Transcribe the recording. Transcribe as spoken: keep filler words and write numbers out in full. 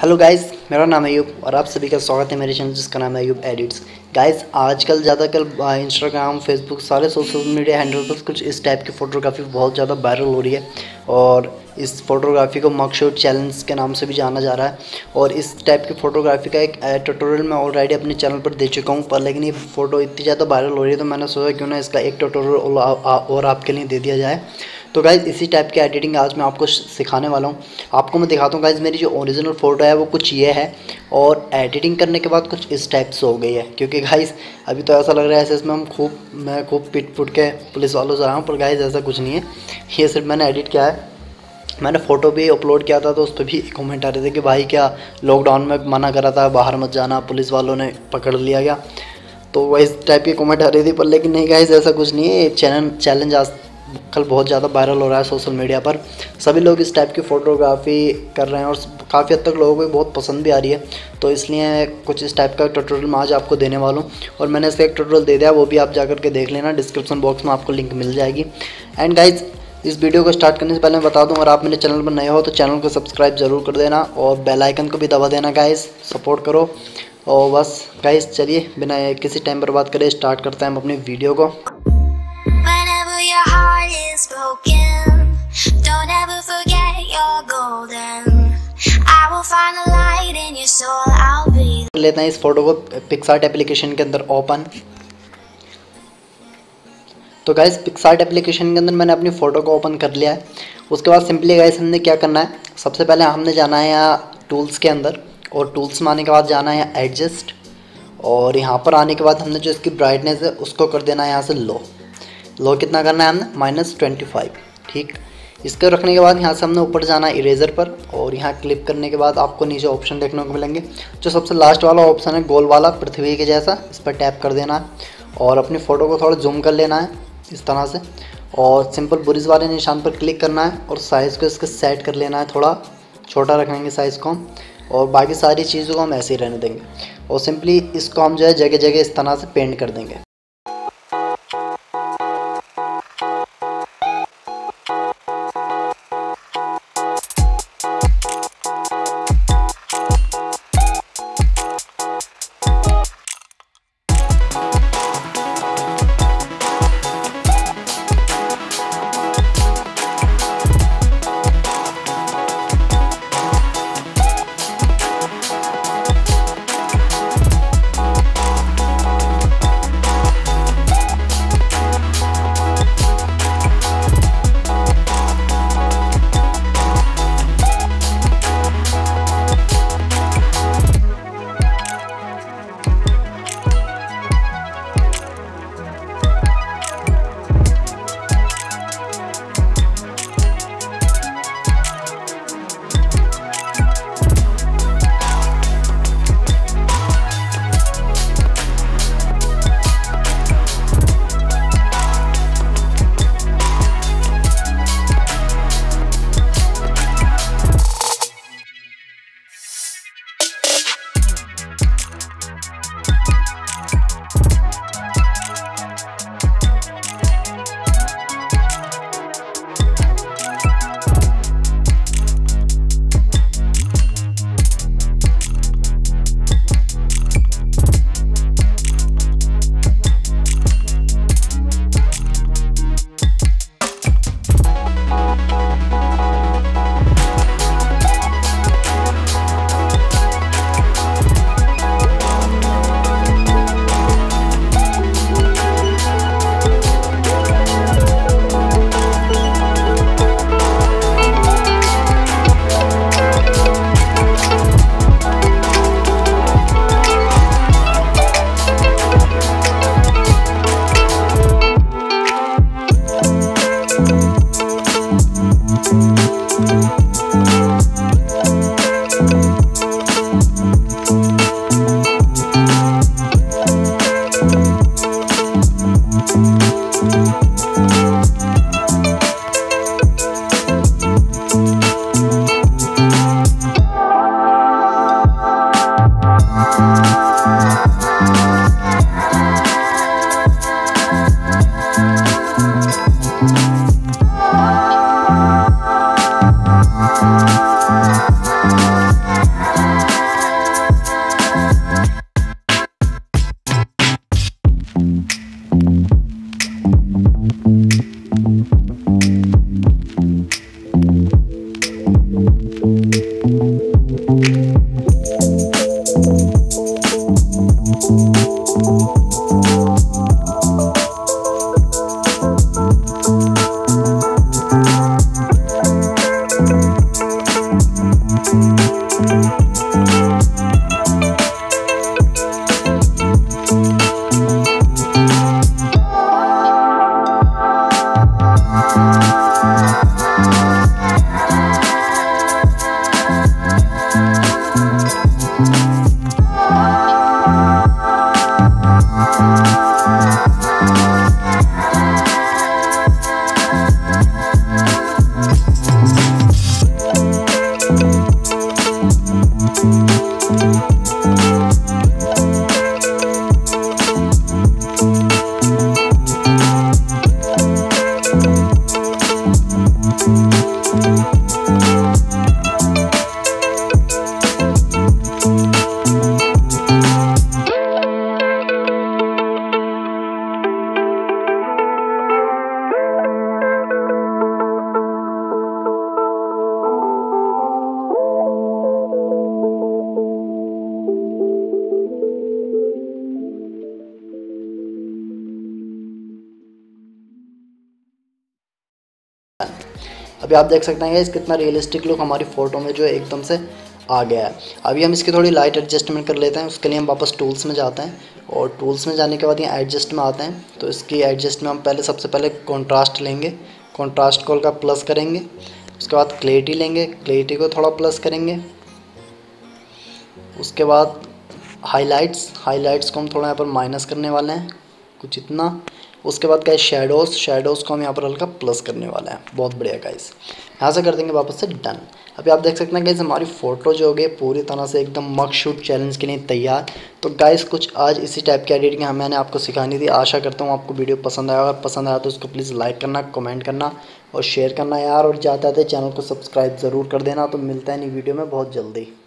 Hello guys, मेरा नाम है अय्यूब और आप सभी का स्वागत है मेरे चैनल जिसका नाम है अय्यूब एडिट्स। गाइस, आजकल ज़्यादातर इंस्टाग्राम, फेसबुक, सारे सोशल मीडिया हैंडल पर कुछ इस टाइप की फ़ोटोग्राफी बहुत ज़्यादा वायरल हो रही है और इस फोटोग्राफी को मगशॉट चैलेंज के नाम से भी जाना जा रहा है। और इस टाइप की फ़ोटोग्राफी का एक ट्यूटोरियल मैं ऑलरेडी अपने चैनल पर दे चुका हूँ, पर लेकिन ये फ़ोटो इतनी ज़्यादा वायरल हो रही है तो मैंने सोचा क्यों ना इसका एक ट्यूटोरियल और आपके लिए दे दिया जाए। तो गाइज़, इसी टाइप की एडिटिंग आज मैं आपको सिखाने वाला हूँ। आपको मैं दिखाता हूँ गाइज़, मेरी जो ओरिजिनल फ़ोटो है वो कुछ ये है और एडिटिंग करने के बाद कुछ इस टाइप से हो गई है। क्योंकि गाइज़ अभी तो ऐसा लग रहा है ऐसे इसमें हम खूब मैं खूब पिट पुट के पुलिस वालों से आया हूँ, पर गाइज़ ऐसा कुछ नहीं है। ये सिर्फ मैंने एडिट किया है। मैंने फ़ोटो भी अपलोड किया था तो उस पर भी कमेंट आ रहे थे कि भाई क्या लॉकडाउन में मना करा था, बाहर मत जाना, पुलिस वालों ने पकड़ लिया गया। तो वह इस टाइप की कमेंट आ रही थी, पर लेकिन नहीं गाइज़, ऐसा कुछ नहीं है। चैनल चैलेंज आज कल बहुत ज़्यादा वायरल हो रहा है सोशल मीडिया पर। सभी लोग इस टाइप की फ़ोटोग्राफी कर रहे हैं और काफ़ी हद तक लोगों को बहुत पसंद भी आ रही है। तो इसलिए कुछ इस टाइप का ट्यूटोरियल मैं आज आपको देने वाला हूँ और मैंने इसका एक ट्यूटोरियल दे दिया, वो भी आप जाकर के देख लेना। डिस्क्रिप्शन बॉक्स में आपको लिंक मिल जाएगी। एंड गाइज, इस वीडियो को स्टार्ट करने से पहले मैं बता दूं, अगर आप मेरे चैनल पर नए हो तो चैनल को सब्सक्राइब ज़रूर कर देना और बेल आइकन को भी दबा देना गाइस, सपोर्ट करो। और बस गाइस, चलिए बिना किसी टाइम बर्बाद करे स्टार्ट करते हैं हम अपनी वीडियो को। लेते हैं इस फोटो को पिक्सार्ट एप्लीकेशन के अंदर ओपन। तो गाइस, पिक्सार्ट एप्लीकेशन के अंदर मैंने अपनी फ़ोटो को ओपन कर लिया है। उसके बाद सिंपली गाइस हमने क्या करना है, सबसे पहले हमने जाना है यहाँ टूल्स के अंदर और टूल्स में आने के बाद जाना है यहाँ एडजस्ट और यहाँ पर आने के बाद हमने जो इसकी ब्राइटनेस है उसको कर देना है यहाँ से लो। लो कितना करना है हमने, माइनस ट्वेंटी फाइव। ठीक, इसको रखने के बाद यहाँ से हमने ऊपर जाना है इरेज़र पर और यहाँ क्लिक करने के बाद आपको नीचे ऑप्शन देखने को मिलेंगे। जो सबसे लास्ट वाला ऑप्शन है गोल वाला पृथ्वी के जैसा, इस पर टैप कर देना है और अपनी फ़ोटो को थोड़ा जूम कर लेना है इस तरह से और सिंपल बुरिज वाले निशान पर क्लिक करना है और साइज़ को इसके सेट कर लेना है, थोड़ा छोटा रखेंगे साइज़ को और बाकी सारी चीज़ों को हम ऐसे ही रहने देंगे और सिंपली इसको हम जो है जगह जगह इस तरह से पेंट कर देंगे। अभी आप देख सकते हैं कितना रियलिस्टिक लुक हमारी फ़ोटो में जो है एकदम से आ गया है। अभी हम इसकी थोड़ी लाइट एडजस्टमेंट कर लेते हैं। उसके लिए हम वापस टूल्स में जाते हैं और टूल्स में जाने के बाद यहाँ एडजस्ट में आते हैं। तो इसकी एडजस्ट में हम पहले सबसे पहले कॉन्ट्रास्ट लेंगे, कॉन्ट्रास्ट को हल्का प्लस करेंगे। उसके बाद क्लैरिटी लेंगे, क्लैरिटी को थोड़ा प्लस करेंगे। उसके बाद हाईलाइट्स, हाईलाइट्स को हम थोड़ा यहाँ पर माइनस करने वाले हैं, कुछ इतना। उसके बाद गाइस शेडोज़, शेडोज़ को हम यहाँ पर हल्का प्लस करने वाले हैं। बहुत बढ़िया गाइस, यहाँ से कर देंगे वापस से डन। अभी आप देख सकते हैं गाइस हमारी फ़ोटो जो हो गई पूरी तरह से एकदम मग शूट चैलेंज के लिए तैयार। तो गाइस कुछ आज इसी टाइप की एडिटिंग हम मैंने आपको सिखानी थी। आशा करता हूँ आपको वीडियो पसंद आया। अगर पसंद आया तो उसको प्लीज़ लाइक करना, कमेंट करना और शेयर करना यार। और जाते आते चैनल को सब्सक्राइब ज़रूर कर देना। तो मिलता है नई वीडियो में बहुत जल्दी।